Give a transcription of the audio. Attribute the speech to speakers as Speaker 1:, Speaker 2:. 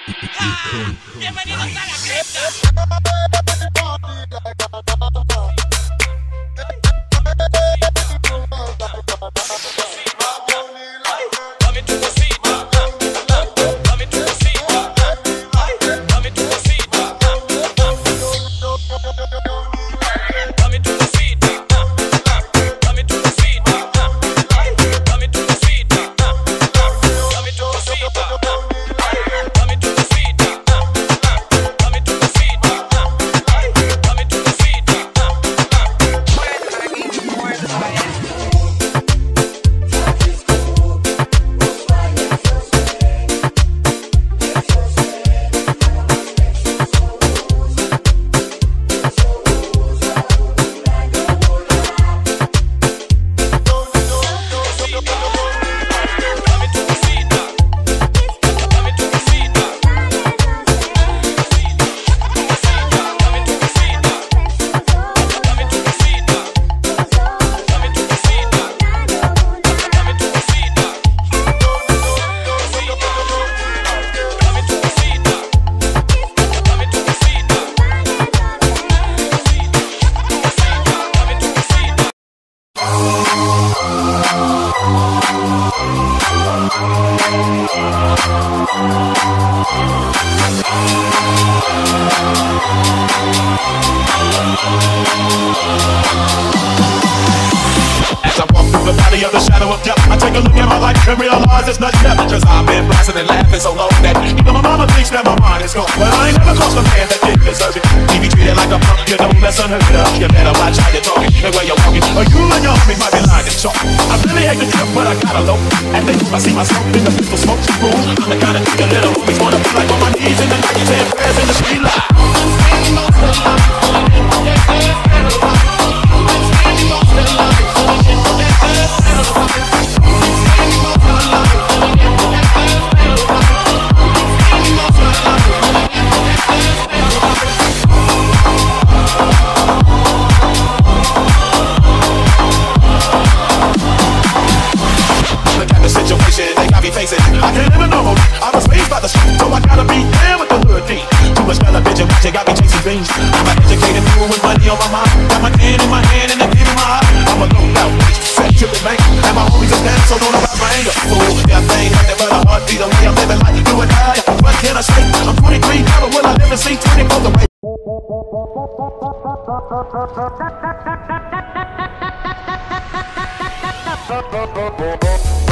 Speaker 1: Bienvenidos a la cripta.
Speaker 2: As I walk through the valley of the shadow of death, I take a look at my life and realize it's nothing left. Cause I've been blasting and laughing so long that even my mama thinks that my mind is gone. But I ain't never crossed a man that didn't deserve it. He be treated like a punk, you know that's unheard of. You better watch how you're talking and where you're walking, or you and your homies might be lying and chalk. I really hate the trip, but I gotta low. And then I see myself in the pistol smoke some rules. I'm the kind of nigga little homies wanna be like on my knees in the night, saying prayers in the street light. I can't live in no more. I was raised by the street, so I gotta be there with the hood team. Too much television watching got me chasing dreams. I'm an educated fool with money on my mind. Got my hand in my hand and the kid in my eye. I'm a low out, set to the bank. And my homies are down, so don't know about my anger. Fool, yeah, thing nothing but a heartbeat away. I'm living like you and I. What can I say? I'm 23, never will I never see 24 the way.